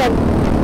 Linh.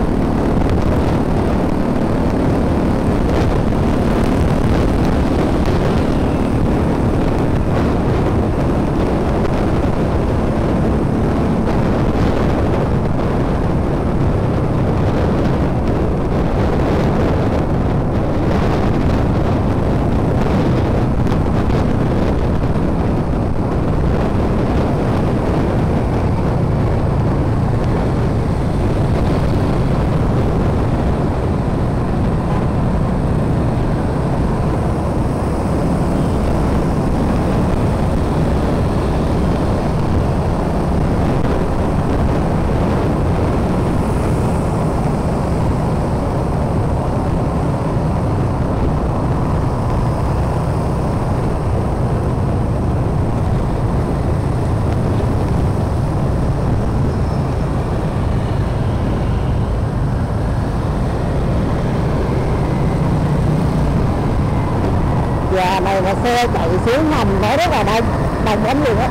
Giờ này mà xe chạy xuống hầm nó rất là đông lắm luôn á,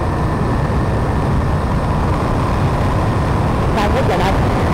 đông rất là đông.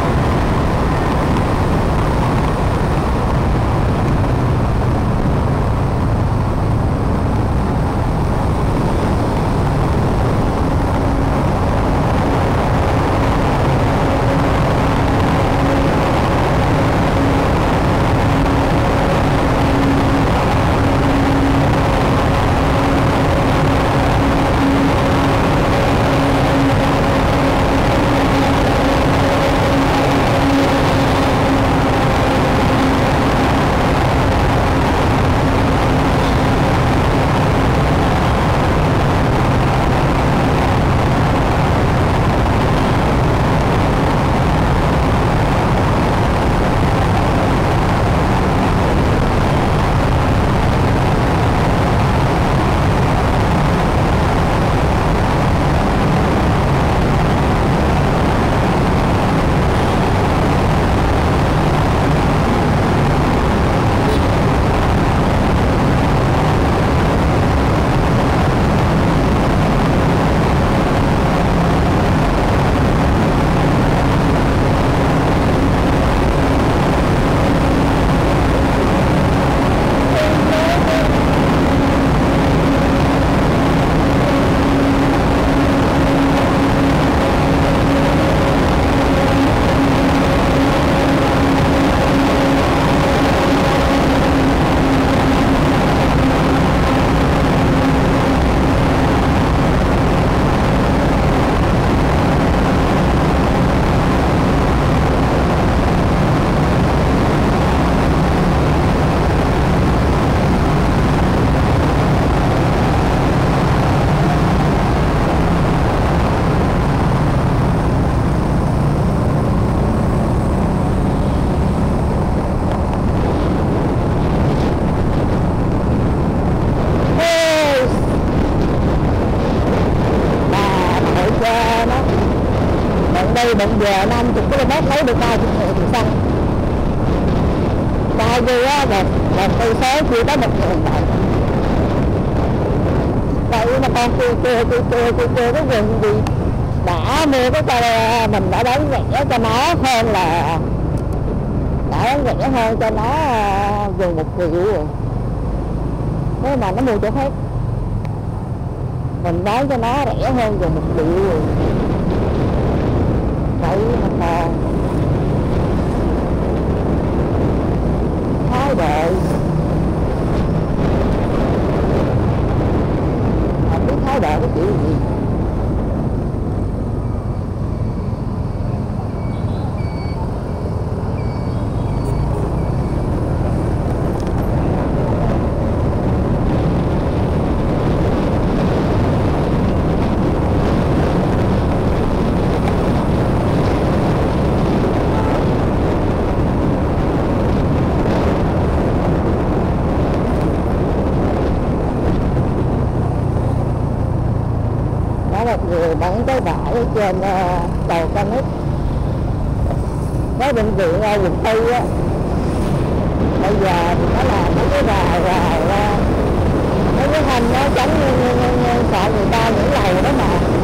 Định giờ 50 km lấy được 30 triệu thì xăng bao nhiêu á, một cây số chưa tới 1.000 đồng. Vậy mà con kêu cái rừng gì đã mua cái xe mình đã bán rẻ cho nó hơn là cho nó gần 1 triệu rồi. Thế mà nó mua chỗ khác mình bán cho nó rẻ hơn gần 1 triệu rồi. Vậy mà thái độ không biết thái độ cái kiểu gì. Một người bắn cái bãi ở trên cầu Canic, cái bệnh viện quận Tư á, bây giờ thì nó làm mấy cái rào ra mấy cái thanh nó chống sợ người ta những lầu đó mà